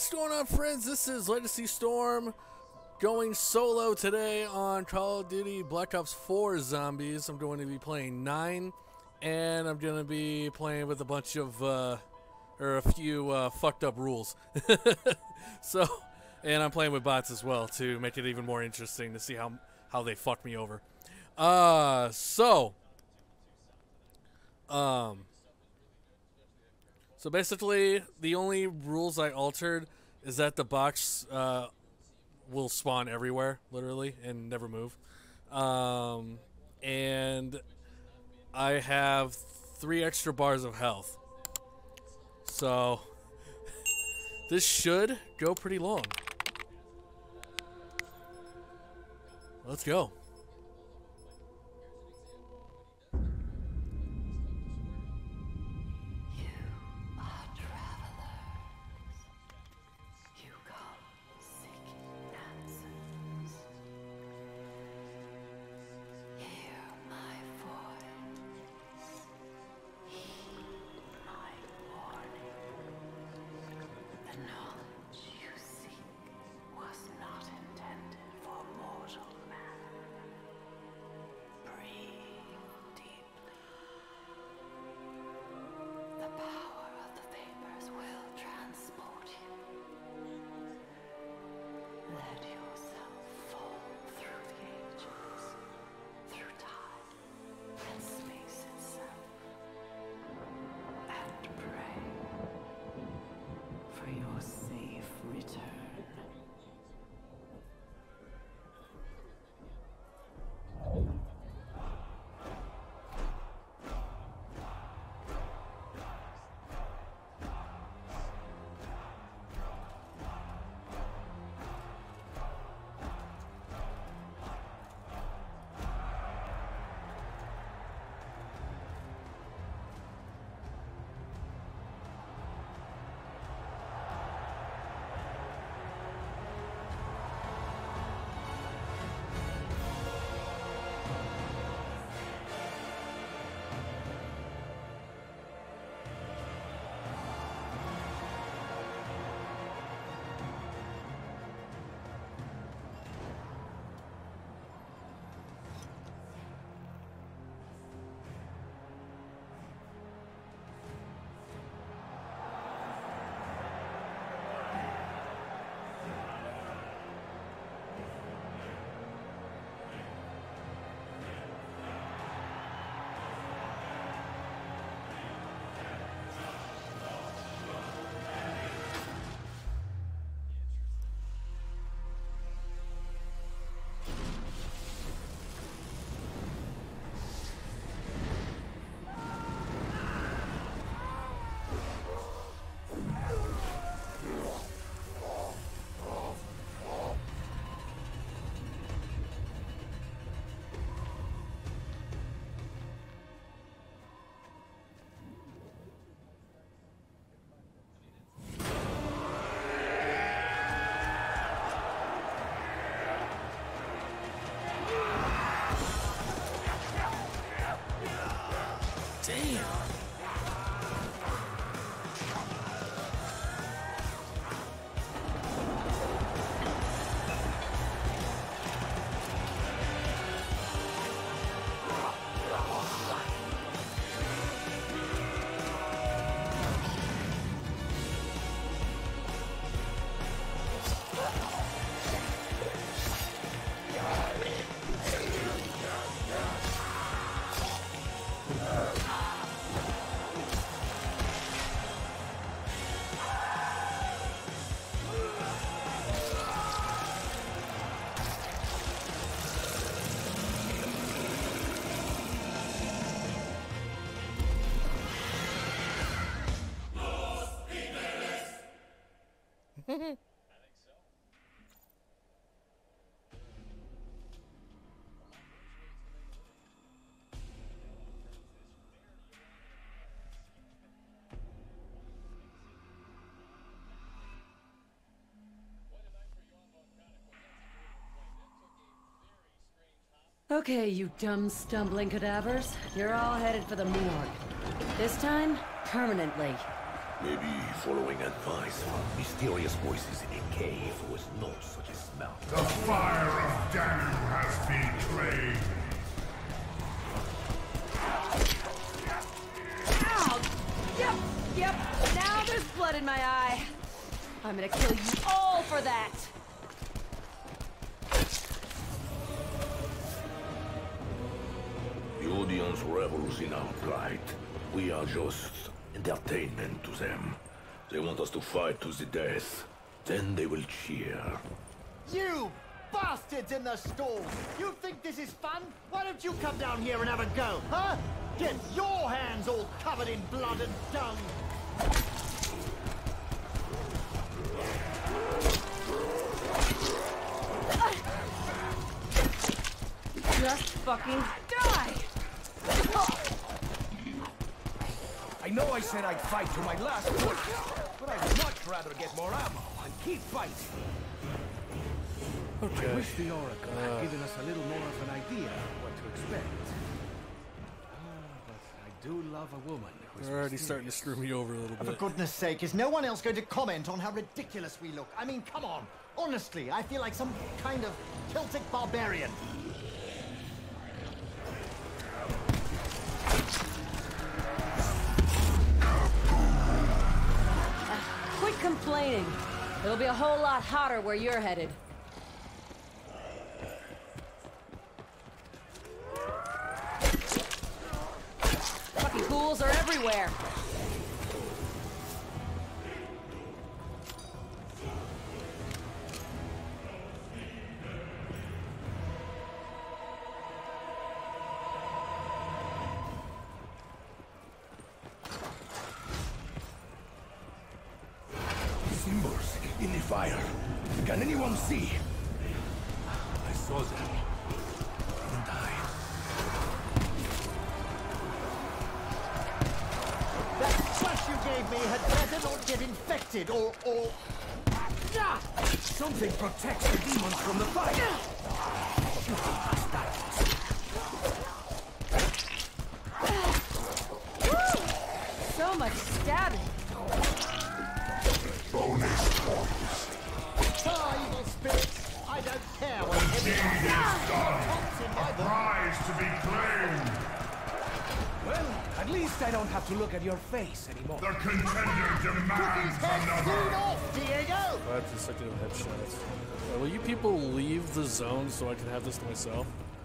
What's going on, friends? This is Legacy Storm going solo today on Call of Duty Black Ops 4 Zombies. I'm going to be playing 9, and I'm going to be playing with a bunch of, or a few fucked up rules. So, and I'm playing with bots as well to make it even more interesting to see how they fuck me over. So basically, the only rules I altered is that the box will spawn everywhere, literally, and never move. And I have 3 extra bars of health. So this should go pretty long. Let's go. Damn. Okay, you dumb, stumbling cadavers. You're all headed for the morgue. This time, permanently. Maybe following advice from mysterious voices in a cave was not such a smell. The fire of Danu has been claimed. Ow! Yep. Now there's blood in my eye. I'm gonna kill you all for that. The audience revels in our plight. We are just entertainment to them. They want us to fight to the death. Then they will cheer. You bastards in the stalls! You think this is fun? Why don't you come down here and have a go, huh? Get your hands all covered in blood and dung! Just fucking die! I know I said I'd fight to my last bullet, but I'd much rather get more ammo and keep fighting. Okay. I wish the Oracle had given us a little more of an idea of what to expect. But I do love a woman who is They're already mysterious. starting to screw me over a little For bit. goodness sake, is no one else going to comment on how ridiculous we look? I mean, come on. Honestly, I feel like some kind of Celtic barbarian. Quit complaining. It'll be a whole lot hotter where you're headed. Fucking ghouls are everywhere. Symbols in the fire. Can anyone see? I saw them. Didn't I? That splash you gave me had better not get infected, or... Ah! Something protects the demons from the fire. So much stabbing. Bonus points. Ah, evil spirits! I don't care what Deed everyone is done. wants in my A book. prize to be claimed. Well, at least I don't have to look at your face anymore. The contender His demands head another. screwed off, Diego! That's the second of headshots. Will you people leave the zone so I can have this to myself?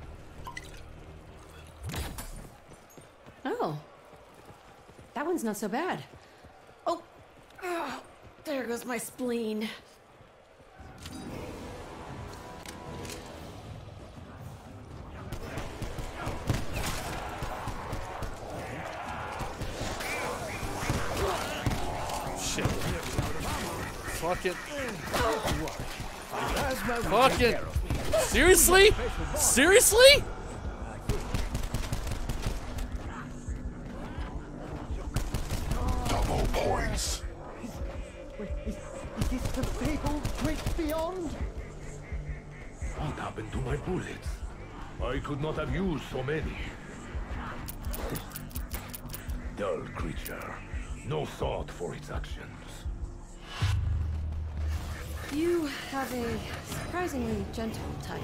Oh. That one's not so bad. Oh. Ah, there goes my spleen. Shit. Fuck it. Plasma will Fuck take it. care of me. Seriously? Seriously? Double points. Is this the fabled great beyond? What happened to my bullets? I could not have used so many. Dull creature. No thought for its actions. You have a surprisingly gentle touch.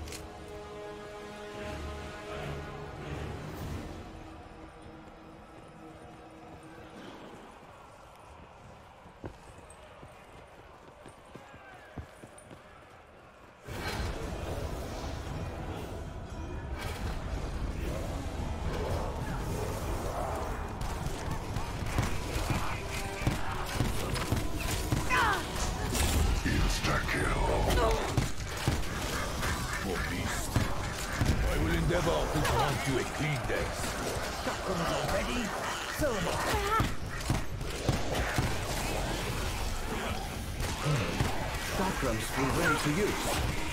Insta-kill. Poor beast. I will endeavor to grant you a clean death. Shotguns already? Fill them up. Chakrams feel ready to use.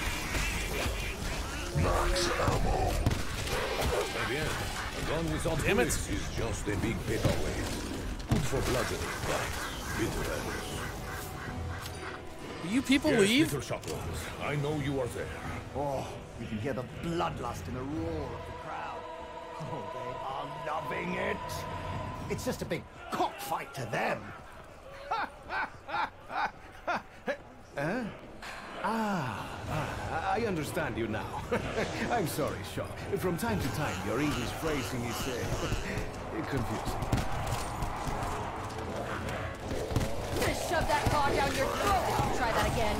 Max ammo. Eh bien, a gun without Damn it. bullets is just a big paperweight. Good for bludgeoning, but bitter ends. Will you people Yes, leave? little shotguns. I know you are there. Oh, you can hear the bloodlust in the roar of the crowd. Oh, they are loving it. It's just a big cockfight to them. I understand you now. I'm sorry, Shaw. From time to time, your English phrasing is confusing. I'm gonna shove that claw down your throat if you try that again.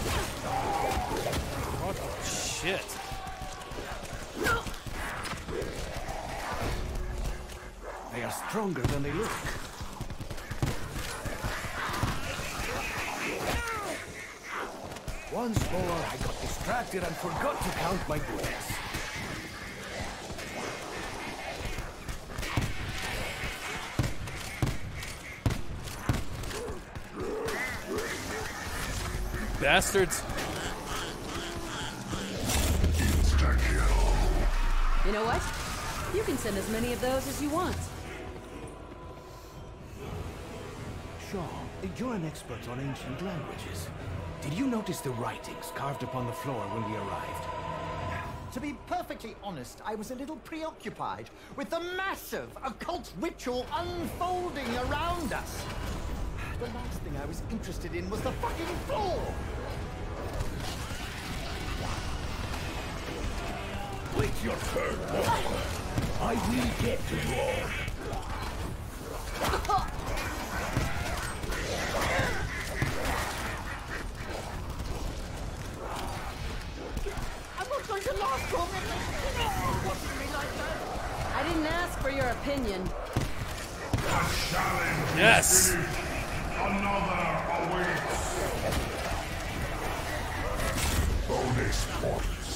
What the shit? They are stronger than they look. Once more, I got distracted and forgot to count my bullets. Bastards. You know what? You can send as many of those as you want. Shaw, you're an expert on ancient languages. Did you notice the writings carved upon the floor when we arrived? To be perfectly honest, I was a little preoccupied with the massive occult ritual unfolding around us. The last thing I was interested in was the fucking floor! Wait your turn, Walker. I will get to you all. I'm not going to last long. Watching me like that. I didn't ask for your opinion. A challenge Yes. is finished. Another awaits. Bonus points.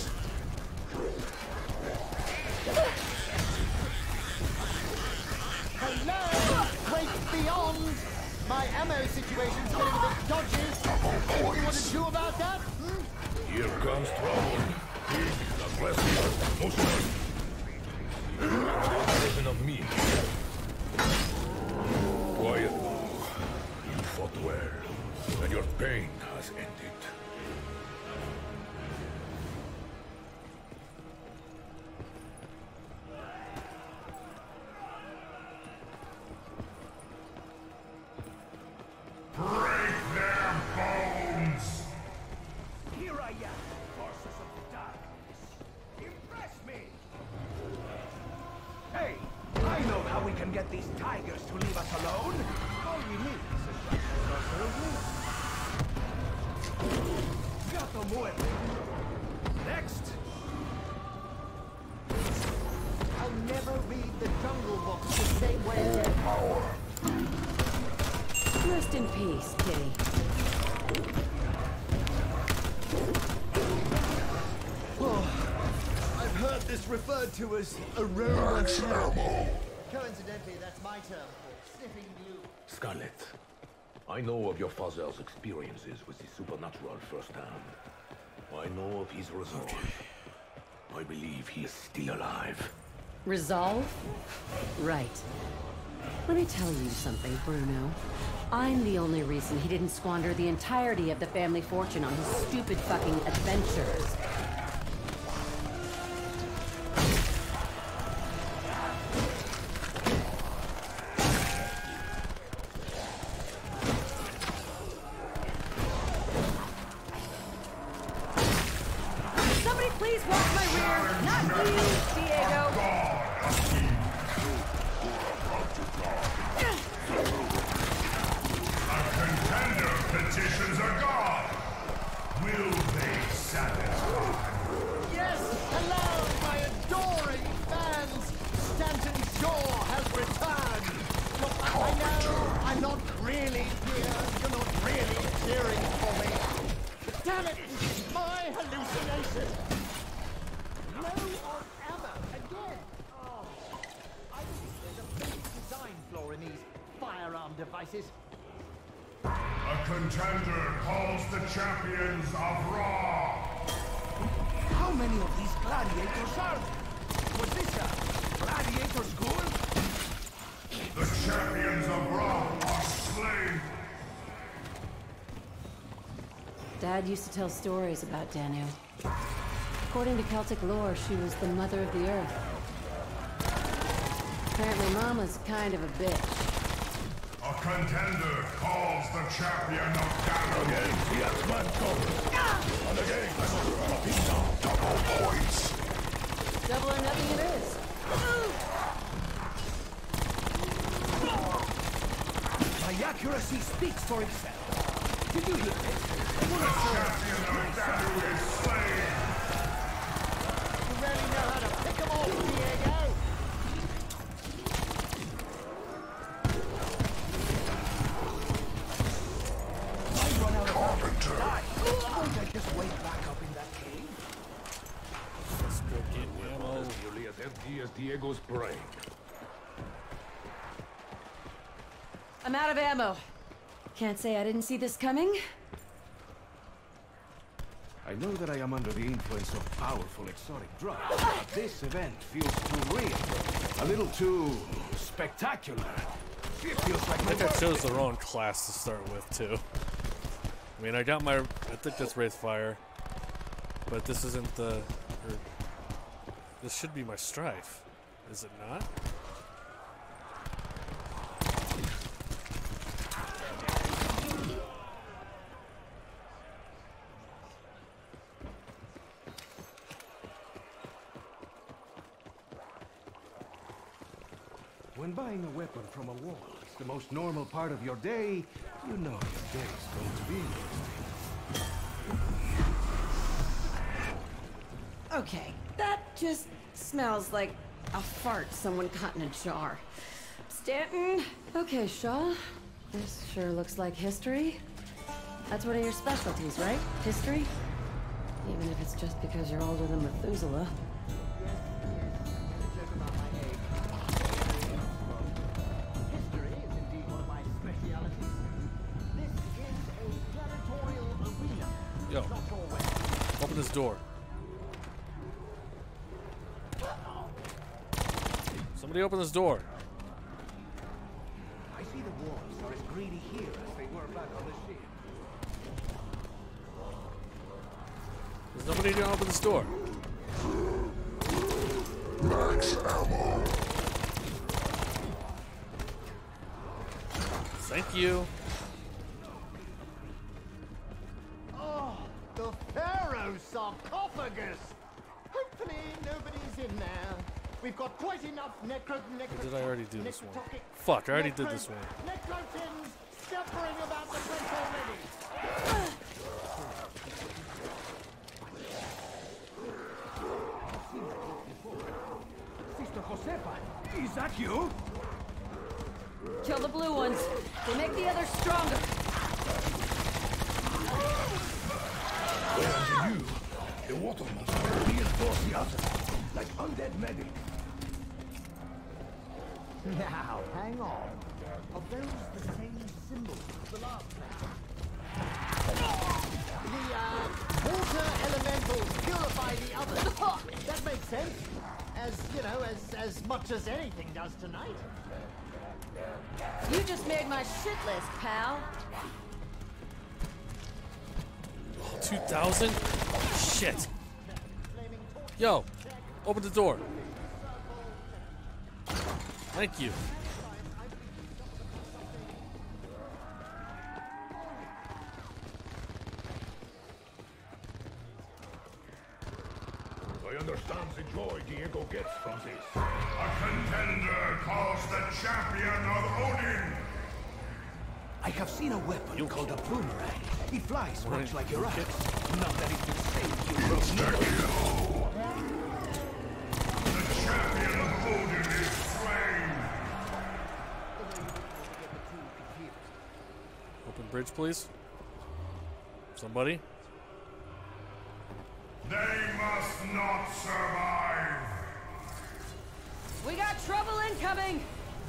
Hello? Wait beyond! My ammo situation's getting a bit dodgy. Anything you want to do about that? Here comes trouble. Big, aggressive, motionless. Version of me. Quiet now. You fought well, and your pain has ended. Break their bones. Here I am, forces of the darkness. Impress me! Hey, I know how we can get these tigers to leave us alone. All we need is a Gato muerto. Next! I'll never read the Jungle Book the same way again. Rest in peace, Kitty. I've heard this referred to as aroma smell. Coincidentally, that's my term for sniffing glue. Scarlet, I know of your father's experiences with the supernatural firsthand. I know of his resolve. I believe he is still alive. Resolve? Right. Let me tell you something, Bruno. I'm the only reason he didn't squander the entirety of the family fortune on his stupid fucking adventures. Somebody please watch my rear! Not you, Diego! A contender petitions a god. Will they satisfy? Yes! Hello, my adoring fans! Stanton Shaw has returned! Look, I know I'm not really here. You're not really cheering for me. But damn it! My hallucination! Low on ammo again! Oh, I think there's a big design flaw in these firearm devices. A contender calls the champions of Raw. How many of these gladiators are there? Was this a gladiator school? The champions of Raw are slain. Dad used to tell stories about Danu. According to Celtic lore, she was the mother of the earth. Apparently Mama's kind of a bitch. A contender calls the champion of Dalu. Again, the X-Man comes. And again, Papina. Double points. Double or nothing it is. My accuracy speaks for itself. Did you hear it? The champion of Dalu is slain. You really know how to pick 'em off, Diego. I run out of Carpenter. Won't I just wait back up in that cave? Let's go get ammo. As nearly as empty as Diego's brain. I'm out of ammo. Can't say I didn't see this coming. I know that I am under the influence of powerful exotic drugs, but this event feels too real. A little too spectacular. It feels like I my think I birthday. chose the wrong class to start with, too. I mean, I got my... I think that's Wraithfire. But this isn't the... Or, this should be my Strife. Is it not? When buying a weapon from a wall is the most normal part of your day, you know your day is going to be interesting. Okay, that just smells like a fart someone caught in a jar. Stanton? Okay, Shaw. This sure looks like history. That's one of your specialties, right? History? Even if it's just because you're older than Methuselah. History is indeed one of my specialities. This is a gladiatorial arena. Yo, Not your way. open this door. Somebody open this door. I see the wolves are as greedy here as they were back on the ship. There's nobody gonna open this door. Max ammo. Thank you. Oh, the Pharaoh sarcophagus! Hopefully nobody's in there. We've got quite enough Did I already do this one? Fuck, I already did this one. Necrotins scampering about the place already. Sister Josefa, is that you? Kill the blue ones. They make the others stronger. Where you? The water must reinforce the others, like undead medics. Now, hang on. Are those the same symbols as the last place? The, water elementals purify the others. That makes sense. As, you know, as much as anything does tonight. You just made my shit list, pal. 2,000? Shit. Yo, open the door. Thank you. I understand the joy Diego gets from this. A contender calls the champion of Odin. I have seen a weapon called a boomerang. It flies much like your axe. Not that it could save you from The champion of Odin is slain. Open bridge, please. Somebody. They must not survive. We got trouble incoming!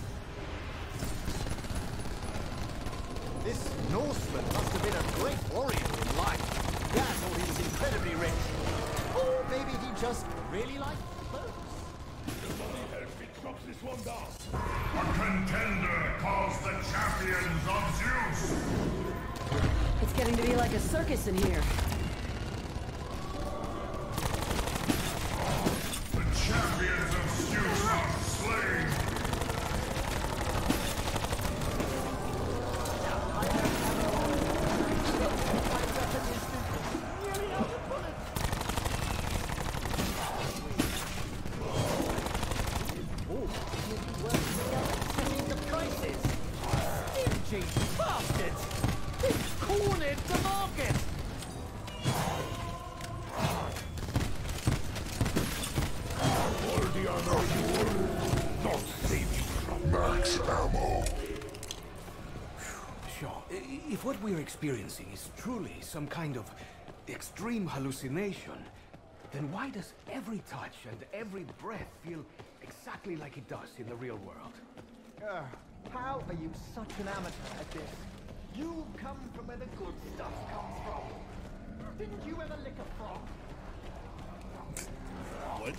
This Norseman must have been a great warrior in life. Dad thought he was incredibly rich. Or maybe he just really liked clothes. Somebody help me chop this one down. A contender calls the champions of Zeus. It's getting to be like a circus in here. The champions of Zeus are slain. If what we're experiencing is truly some kind of extreme hallucination, then why does every touch and every breath feel exactly like it does in the real world? How are you such an amateur at this? You come from where the good stuff comes from. Didn't you ever lick a frog? What?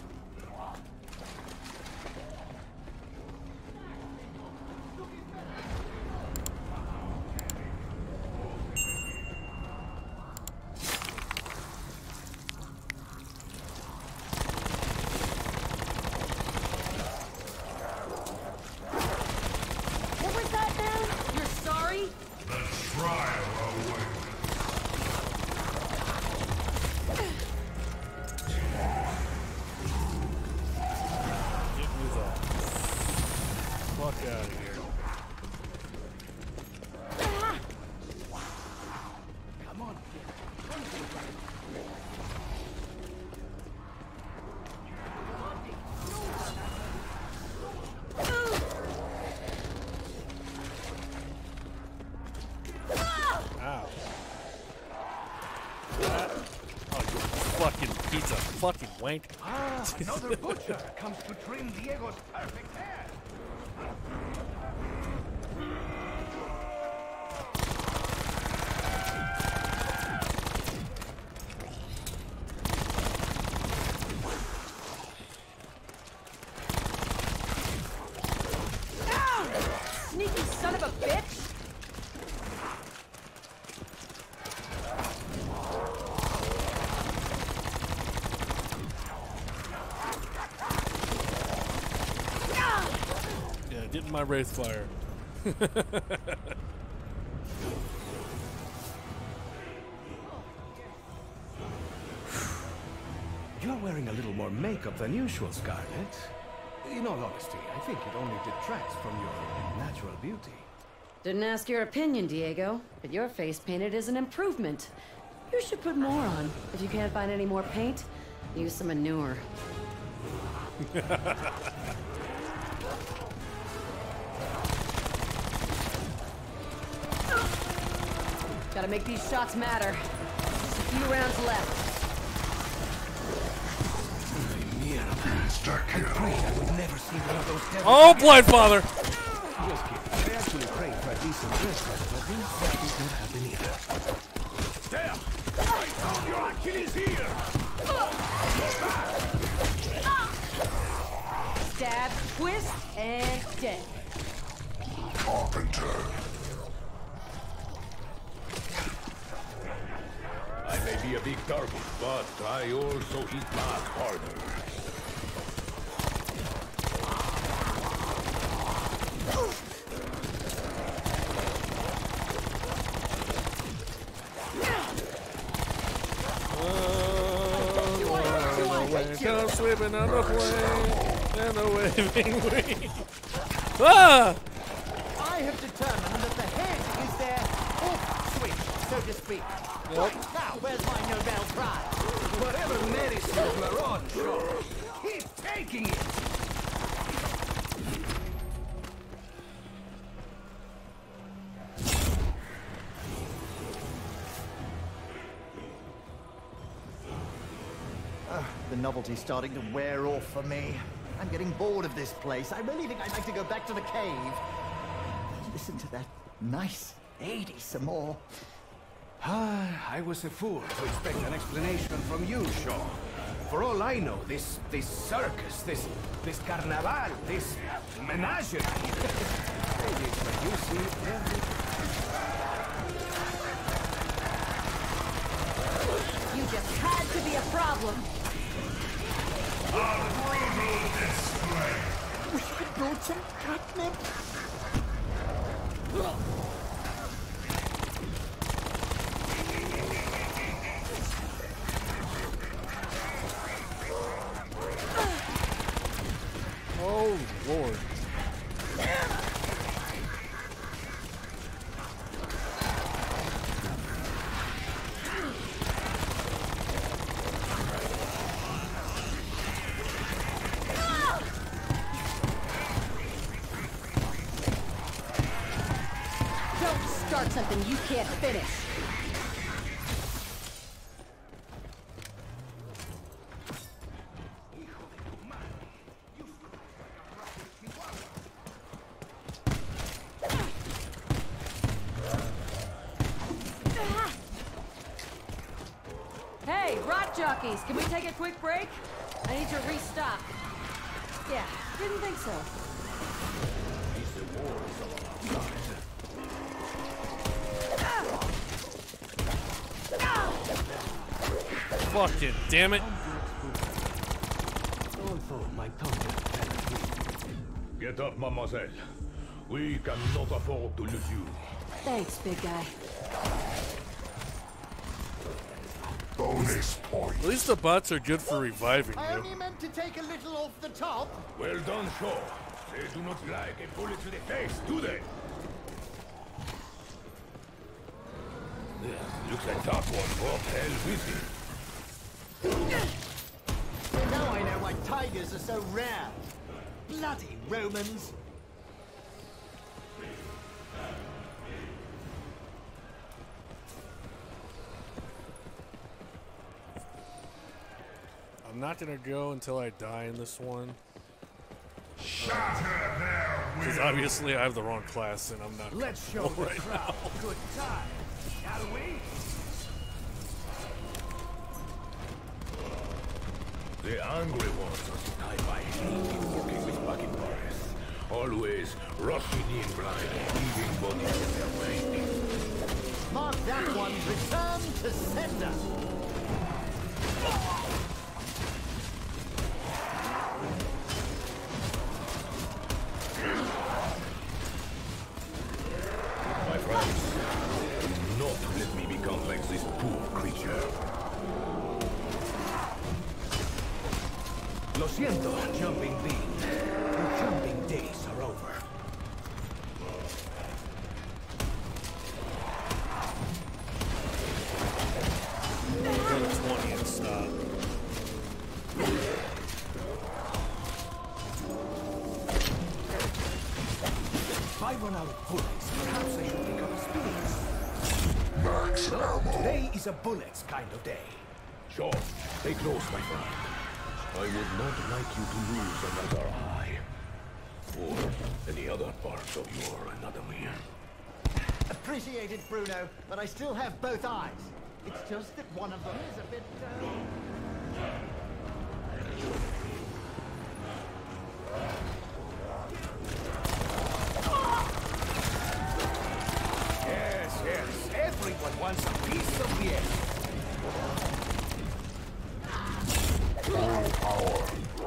What was that now? You're sorry? The trial awaits. Get me the fuck out of here. Come on. Ow. Oh, you fucking pizza fucking wank. Ah, another butcher comes to trim Diego's perfect hair. Sneaky son of a bitch! Yeah, get in my wraith fire. You're wearing a little more makeup than usual, Scarlet. In all honesty, I think it only detracts from your natural beauty. Didn't ask your opinion, Diego, but your face painted is an improvement. You should put more on. If you can't find any more paint, use some manure. Gotta make these shots matter. Just a few rounds left. Insta kill. I would never see one of those devils. Oh, Blind Father! Just kidding. I actually prayed for a decent haircut, but these things don't happen either. There! I found your Achilles heel! Stab, twist, and dead. Carpenter. I may be a big target, but I also hit back harder. Come sweeping on the plane and the waving wing. Ah! I have determined that the head is their off switch, so to speak. Right, now, where's my Nobel Prize? Whatever medicine we're on, sure. Keep taking it! The novelty's starting to wear off for me. I'm getting bored of this place. I really think I'd like to go back to the cave. Listen to that nice 80s some more. I was a fool to expect an explanation from you, Shaw. For all I know, this circus, this carnaval, this menagerie. Maybe it's what you see every... You just had to be a problem. A brutal display. We should build some catnip. Oh, Lord. Don't start something you can't finish. Hey, rock jockeys, can we take a quick break? I need to restock. Yeah, didn't think so. Fucking damn it. Although my tongue Get up, mademoiselle. We cannot afford to lose you. Thanks, big guy. Bonus point. At least the bots are good for reviving I you. only meant to take a little off the top. Well done, Shaw. They do not like a bullet to the face, do they? Yeah, looks like that one got hell busy. Now I know why tigers are so rare. Bloody Romans. I'm not gonna go until I die in this one. Shatter their Because will. obviously I have the wrong class and I'm not Let's show the right crowd a good time, shall we? The angry ones are tied by hate working with fucking Paris. Always rushing in blind, leaving bodies in their wake. Mark that one. Return to sender. My friends, do not let me become like this poor creature. Lo siento, jumping bean. Your jumping days are over. Go to 20 and stop. If I run out of bullets, perhaps I should pick up a speed. Max ammo. Today is a bullets kind of day. Shaw, stay close, my friend. I would not like you to lose another eye. Or any other parts of your anatomy. Appreciated, Bruno, but I still have both eyes. It's just that one of them is a bit... Yes, yes. Everyone wants a piece of the egg. Full power.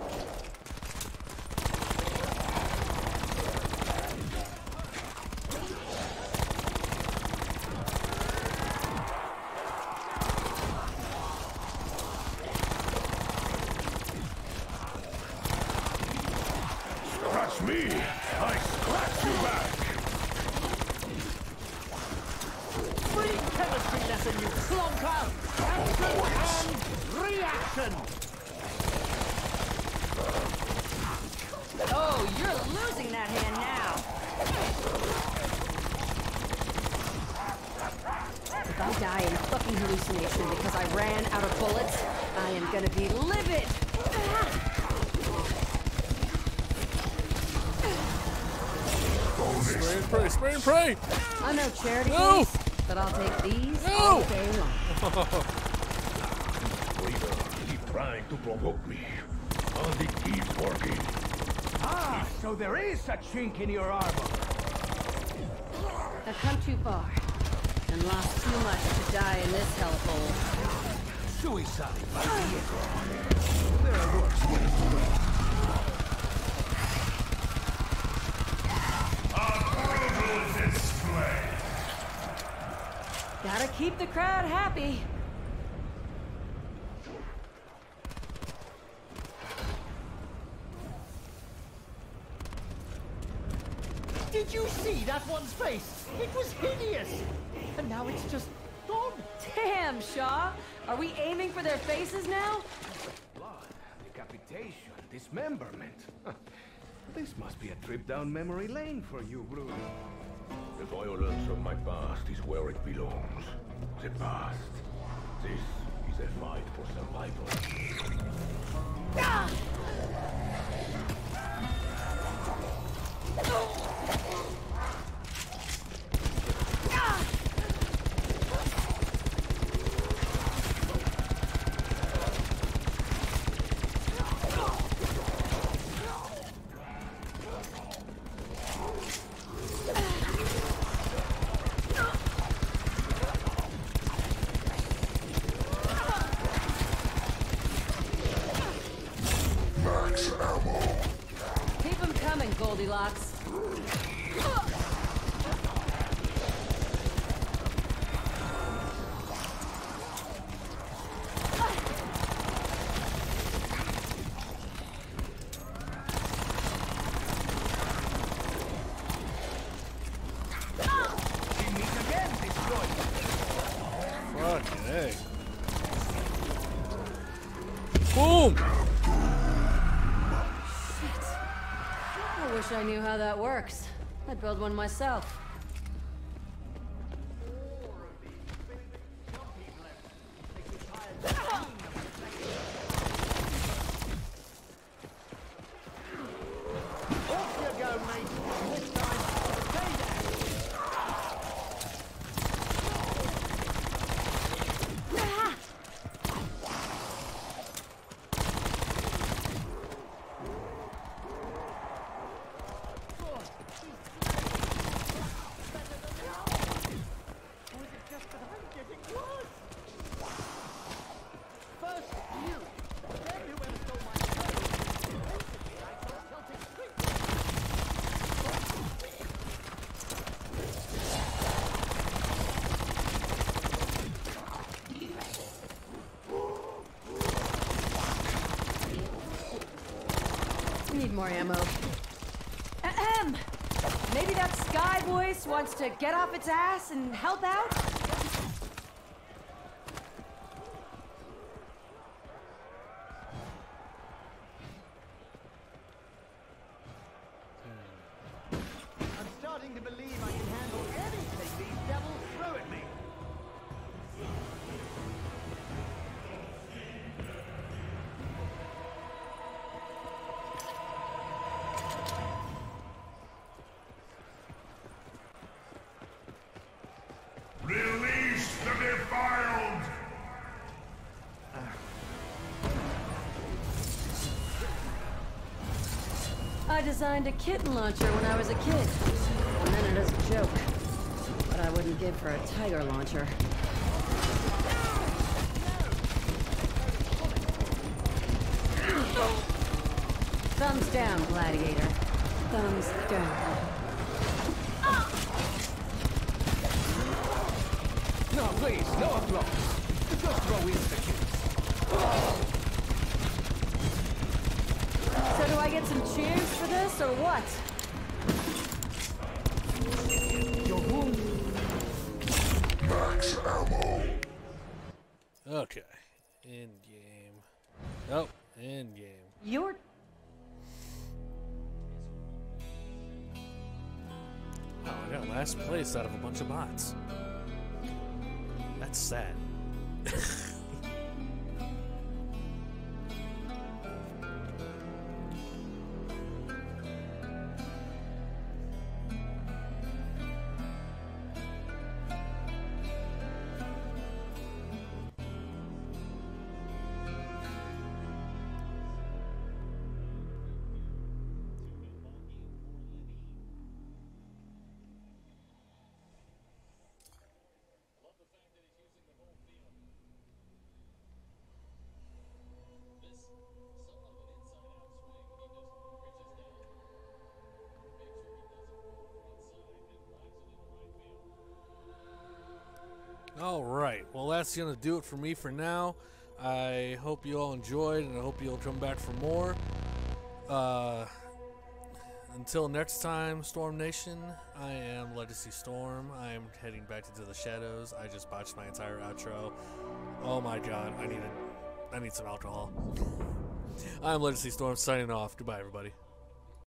Scratch me! I scratch you back! Free chemistry lesson, you plonker! Action and reaction! Oh, you're losing that hand now. If I die in a fucking hallucination because I ran out of bullets, I am gonna be livid. Spray and pray, spray and pray! I'm no charity No! case, but I'll take these No! all day long. Reader, keep trying to provoke me. And it keeps working. Ah, so there is a chink in your armor. I've come too far and lost too much to die in this hellhole. Suicide by vehicle. There are worse ways to go. A brutal display. Gotta keep the crowd happy. Did you see that one's face? It was hideous! And now it's just gone. Damn, Shaw. Are we aiming for their faces now? Blood, decapitation, dismemberment. This must be a trip down memory lane for you, Bruno. The violence Remembrance of my past is where it belongs. The past. This is a fight for survival. Keep them coming, Goldilocks. Fucking hey. Boom! I wish I knew how that works. I'd build one myself. Off you go, mate. This time, stay Or is it just that I'm getting worse? First you, then whoever stole my clothes. Basically, I saw Celtic Street. Need more ammo. Ahem! Maybe that Sky Voice wants to get off its ass and help out? I'm starting to believe I can handle anything these devils throw at me. Release the defiled! I designed a kitten launcher when I was a kid. I meant it as a joke. But I wouldn't give for a tiger launcher. Thumbs down, gladiator. Thumbs down. No, please, no applause. Just throw insta-kills. So do I get some cheers for this, or what? Max ammo. Okay. In game. Oh, in game. You're... Oh, I got last place out of a bunch of bots. That's sad. Alright, well that's going to do it for me for now. I hope you all enjoyed, and I hope you'll come back for more. Until next time, Storm Nation, I am Legacy Storm. I am heading back into the shadows. I just botched my entire outro. Oh my god, I need some alcohol. I'm Legacy Storm signing off. Goodbye, everybody.